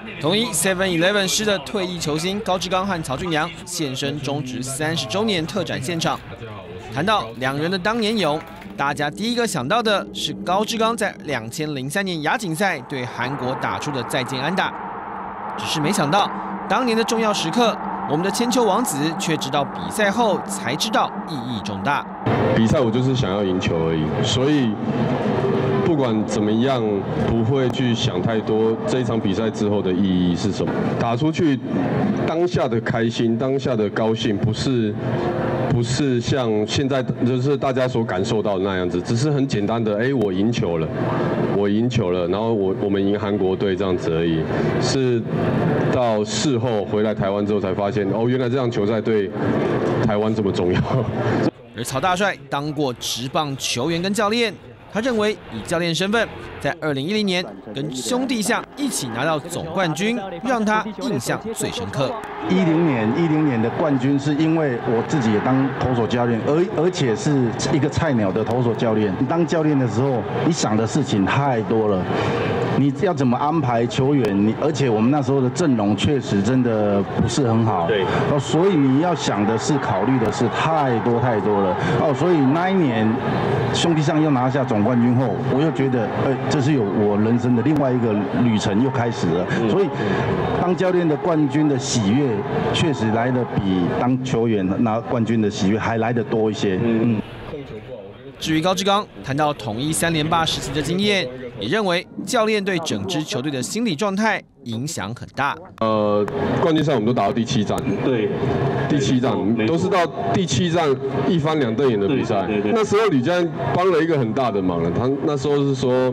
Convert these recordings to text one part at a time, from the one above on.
统一 7-Eleven 师的退役球星高志刚和曹俊阳现身中职30周年特展现场。谈到两人的当年勇，大家第一个想到的是高志刚在2003年亚锦赛对韩国打出的再见安打。只是没想到，当年的重要时刻，我们的铅球王子却直到比赛后才知道意义重大。 比赛我就是想要赢球而已，所以不管怎么样，不会去想太多这一场比赛之后的意义是什么。打出去当下的开心，当下的高兴，不是像现在就是大家所感受到的那样子，只是很简单的，我赢球了，然后我们赢韩国队这样子而已。是到事后回来台湾之后才发现，原来这场球赛对台湾这么重要。 而曹大帅当过职棒球员跟教练，他认为以教练身份，在2010年跟兄弟象一起拿到总冠军，让他印象最深刻。 10年的冠军是因为我自己也当投手教练，而且是一个菜鸟的投手教练。你当教练的时候，你想的事情太多了。你要怎么安排球员？而且我们那时候的阵容确实真的不是很好，对，所以你要想的是、考虑的是太多了。所以那一年兄弟象又拿下总冠军后，我又觉得，这是有我人生的另外一个旅程又开始了。所以当教练的冠军的喜悦，确实来得比当球员拿冠军的喜悦还来得多一些。 至于高志刚谈到统一3连霸时期的经验，也认为教练对整支球队的心理状态影响很大。 冠军赛我们都打到第7战，对，第7战都是到第7战一翻两瞪眼的比赛。那时候吕家帮了一个很大的忙了，他那时候是说，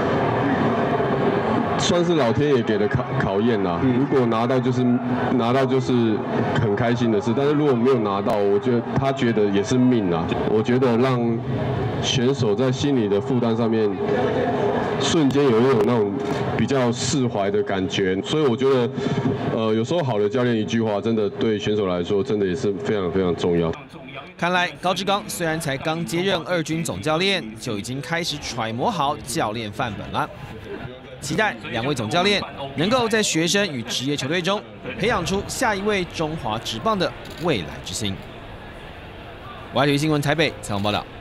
算是老天爷给的考验啦。如果拿到就是很开心的事，但是如果没有拿到，我觉得他觉得也是命啊。我觉得让选手在心理的负担上面，瞬间有一种那种比较释怀的感觉。所以我觉得，有时候好的教练一句话，真的对选手来说，真的也是非常重要。 看来高志刚虽然才刚接任2军总教练，就已经开始揣摩好教练范本了。期待2位总教练能够在学生与职业球队中培养出下一位中华职棒的未来之星。YTV新闻台北采访报道。